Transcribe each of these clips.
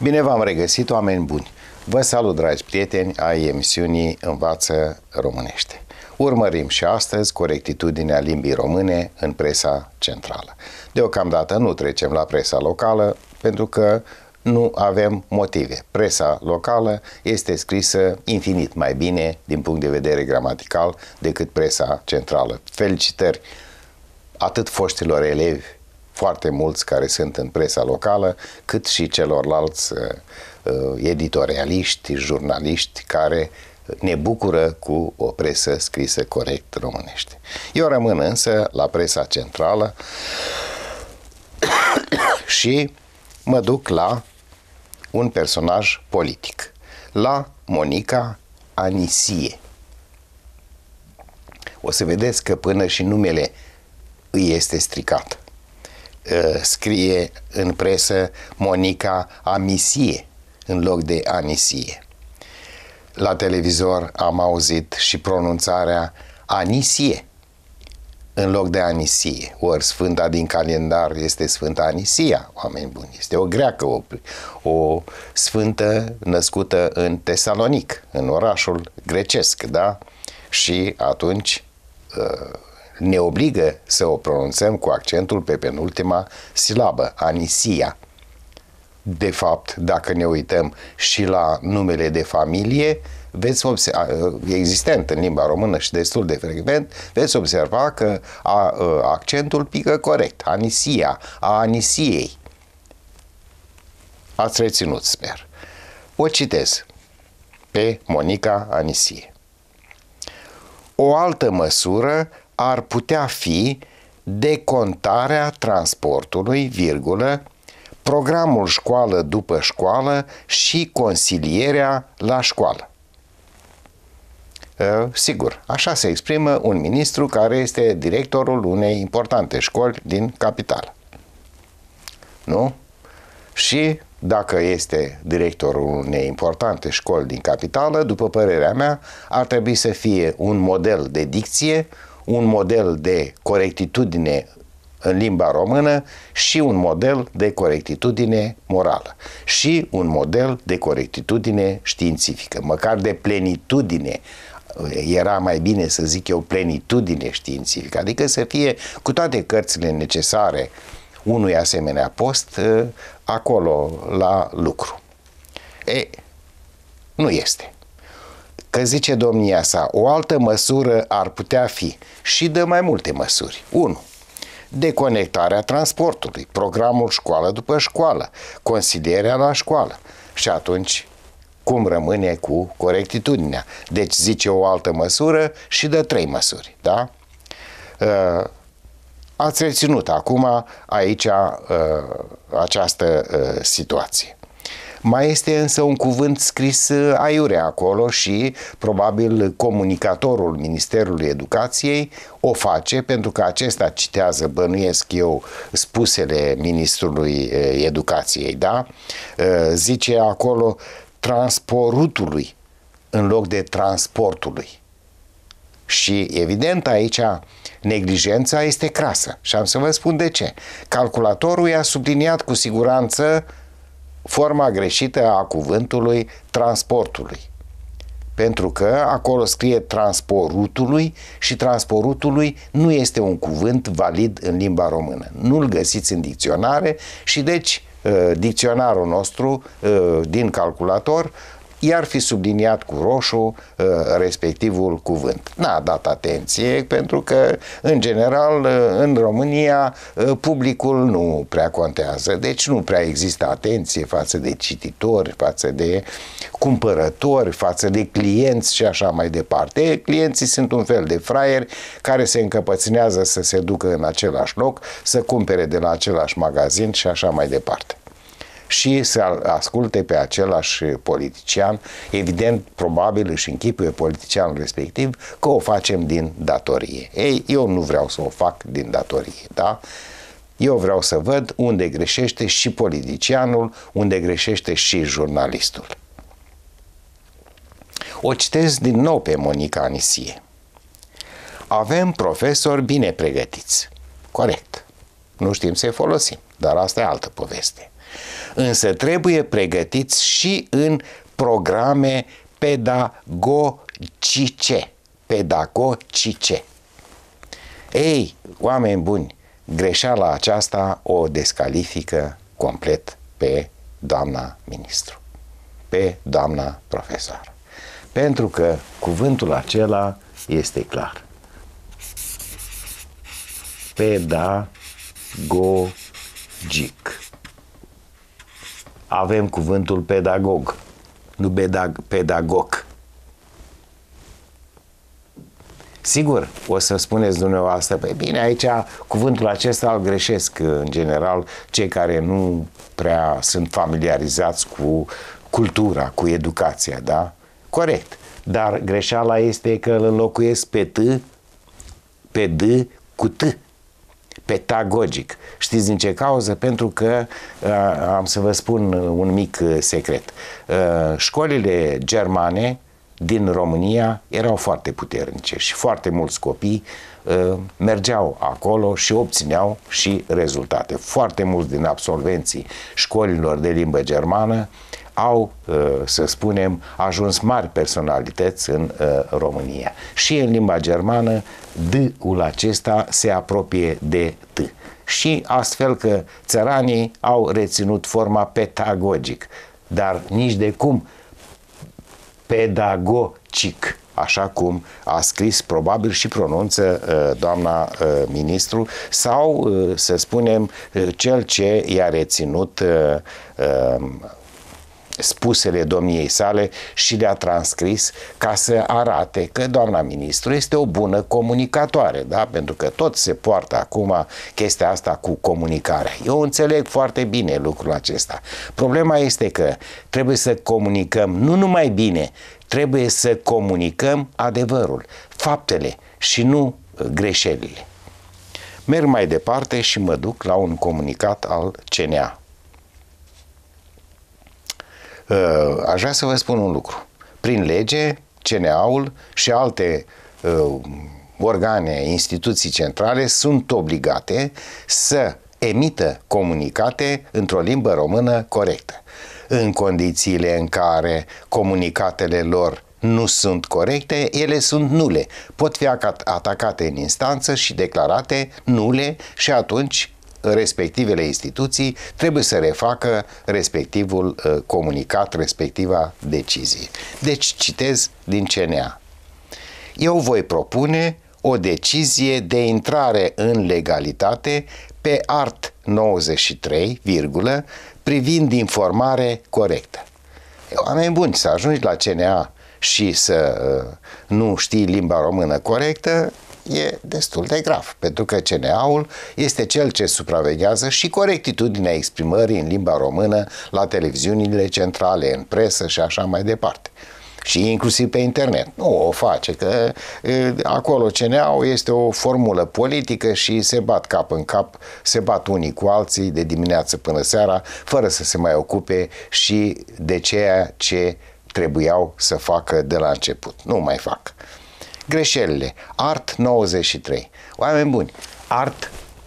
Bine v-am regăsit, oameni buni! Vă salut, dragi prieteni ai emisiunii Învață Românește. Urmărim și astăzi corectitudinea limbii române în presa centrală. Deocamdată nu trecem la presa locală, pentru că nu avem motive. Presa locală este scrisă infinit mai bine din punct de vedere gramatical decât presa centrală. Felicitări atât foștilor elevi, foarte mulți care sunt în presa locală, cât și celorlalți editorialiști, jurnaliști care ne bucură cu o presă scrisă corect românește. Eu rămân însă la presa centrală și mă duc la un personaj politic, la Monica Anisie. O să vedeți că până și numele îi este stricat. Scrie în presă Monica Amisie în loc de Anisie. La televizor am auzit și pronunțarea Anisie în loc de Anisie. Ori Sfânta din calendar este Sfânta Anisia, oameni buni. Este o greacă, o sfântă născută în Tesalonic, în orașul grecesc, da? Și atunci ne obligă să o pronunțăm cu accentul pe penultima silabă, Anisia. De fapt, dacă ne uităm și la numele de familie, existent în limba română și destul de frecvent, veți observa că accentul pică corect. Anisia, a Anisiei. Ați reținut, sper. O citez pe Monica Anisie. O altă măsură ar putea fi decontarea transportului, virgulă, programul școală după școală și consilierea la școală. Sigur, așa se exprimă un ministru care este directorul unei importante școli din capitală. Nu? Și dacă este directorul unei importante școli din capitală, după părerea mea, ar trebui să fie un model de dicție, un model de corectitudine în limba română și un model de corectitudine morală și un model de corectitudine științifică, măcar de plenitudine. Era mai bine să zic eu plenitudine științifică, adică să fie cu toate cărțile necesare unui asemenea post acolo la lucru. Nu este. Că zice domnia sa, o altă măsură ar putea fi și dă mai multe măsuri. 1. Deconectarea transportului, programul școală după școală, consilierea la școală. Și atunci, cum rămâne cu corectitudinea? Deci zice o altă măsură și dă 3 măsuri, da? Ați reținut acum aici această situație. Mai este însă un cuvânt scris aiurea acolo și probabil comunicatorul Ministerului Educației o face pentru că acesta citează, bănuiesc eu, spusele Ministrului Educației, da? Zice acolo transportului în loc de transportului. Și evident aici neglijența este crasă și am să vă spun de ce. Calculatorul i-a subliniat cu siguranță forma greșită a cuvântului transportului. Pentru că acolo scrie transportului și transportului nu este un cuvânt valid în limba română. Nu-l găsiți în dicționare și deci dicționarul nostru din calculator i-ar fi subliniat cu roșu respectivul cuvânt. N-a dat atenție pentru că, în general, în România, publicul nu prea contează. Deci nu prea există atenție față de cititori, față de cumpărători, față de clienți și așa mai departe. Clienții sunt un fel de fraieri care se încăpățânează să se ducă în același loc, să cumpere de la același magazin și așa mai departe. Și să asculte pe același politician, evident, probabil își închipuie politicianul respectiv că o facem din datorie. Ei, eu nu vreau să o fac din datorie, da? Eu vreau să văd unde greșește și politicianul, unde greșește și jurnalistul. O citesc din nou pe Monica Anisie. Avem profesori bine pregătiți. Corect. Nu știm să-i folosim, dar asta e altă poveste. însă trebuie pregătiți și în programe pedagogice. Pedagogice. Ei, oameni buni, greșeala aceasta o descalifică complet pe doamna ministru, pe doamna profesor. Pentru că cuvântul acela este clar. Pedagogic. Avem cuvântul pedagog, nu pedagog. Sigur, o să spuneți dumneavoastră, păi bine, aici cuvântul acesta îl greșesc în general cei care nu prea sunt familiarizați cu cultura, cu educația, da? Corect. Dar greșeala este că îl înlocuiesc pe D cu T. Pedagogic. Știți din ce cauză? Pentru că am să vă spun un mic secret. Școlile germane din România erau foarte puternice și foarte mulți copii mergeau acolo și obțineau și rezultate. Foarte mulți din absolvenții școlilor de limbă germană au, să spunem, ajuns mari personalități în România. Și în limba germană D-ul acesta se apropie de T. Și astfel că țăranii au reținut forma pedagogic, dar nici de cum pedagogic, așa cum a scris probabil și pronunță doamna ministru, sau să spunem cel ce i-a reținut spusele domniei sale și le-a transcris ca să arate că doamna ministru este o bună comunicatoare, da? Pentru că tot se poartă acum chestia asta cu comunicarea. Eu înțeleg foarte bine lucrul acesta. Problema este că trebuie să comunicăm nu numai bine, trebuie să comunicăm adevărul, faptele și nu greșelile. Merg mai departe și mă duc la un comunicat al CNA. Aș vrea să vă spun un lucru. Prin lege, CNA-ul și alte organe, instituții centrale sunt obligate să emită comunicate într-o limbă română corectă. În condițiile în care comunicatele lor nu sunt corecte, ele sunt nule. Pot fi atacate în instanță și declarate nule și atunci respectivele instituții trebuie să refacă respectivul comunicat, respectiva decizie. Deci citez din CNA. Eu voi propune o decizie de intrare în legalitate pe art. 93, privind informare corectă. Oameni buni, să ajungi la CNA și să nu știi limba română corectă e destul de grav, pentru că CNA-ul este cel ce supraveghează și corectitudinea exprimării în limba română la televiziunile centrale, în presă și așa mai departe. Și inclusiv pe internet. Nu o face, că acolo CNA-ul este o formulă politică și se bat cap în cap, se bat unii cu alții de dimineață până seara, fără să se mai ocupe și de ceea ce trebuiau să facă de la început. Nu mai fac. Greșelile. Art. 93. Oameni buni, art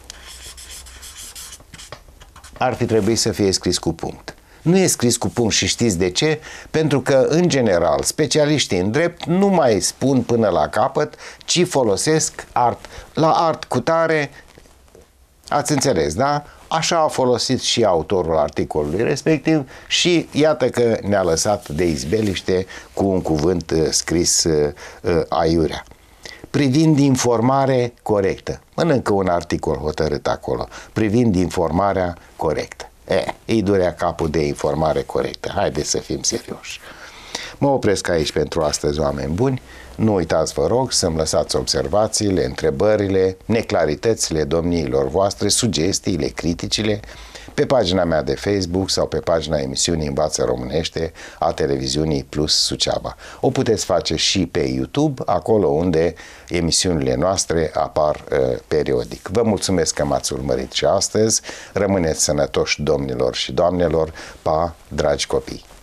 ar fi trebuit să fie scris cu punct. Nu e scris cu punct și știți de ce? Pentru că, în general, specialiștii în drept nu mai spun până la capăt, ci folosesc art. La art cu tare, ați înțeles, da? Așa a folosit și autorul articolului respectiv și iată că ne-a lăsat de izbeliște cu un cuvânt scris aiurea. Privind informare corectă. Mănâncă un articol hotărât acolo. Privind informarea corectă. Îi durea capul de informare corectă. Haideți să fim serioși. Mă opresc aici pentru astăzi, oameni buni. Nu uitați, vă rog, să-mi lăsați observațiile, întrebările, neclaritățile domniilor voastre, sugestiile, criticile pe pagina mea de Facebook sau pe pagina emisiunii Învață Românește a televiziunii Plus Suceava. O puteți face și pe YouTube, acolo unde emisiunile noastre apar periodic. Vă mulțumesc că m-ați urmărit și astăzi. Rămâneți sănătoși, domnilor și doamnelor. Pa, dragi copii!